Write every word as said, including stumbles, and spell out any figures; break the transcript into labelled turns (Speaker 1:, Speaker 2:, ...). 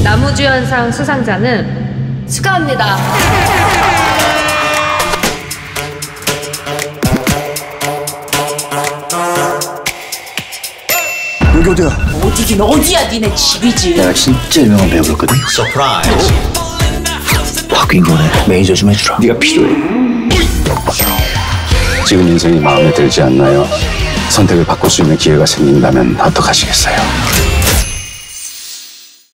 Speaker 1: 남우주연상 수상자는
Speaker 2: 축하합니다.
Speaker 3: 여기 어디야?
Speaker 2: 어디긴 어디야, 니네 집이지.
Speaker 3: 내가 진짜 유명한 배우였거든.
Speaker 4: 서프라이즈.
Speaker 3: 바뀐 거네. 매니저 좀 해주라. 네가 필요해.
Speaker 5: 지금 인생이 마음에 들지 않나요? 선택을 바꿀 수 있는 기회가 생긴다면 어떡하시겠어요?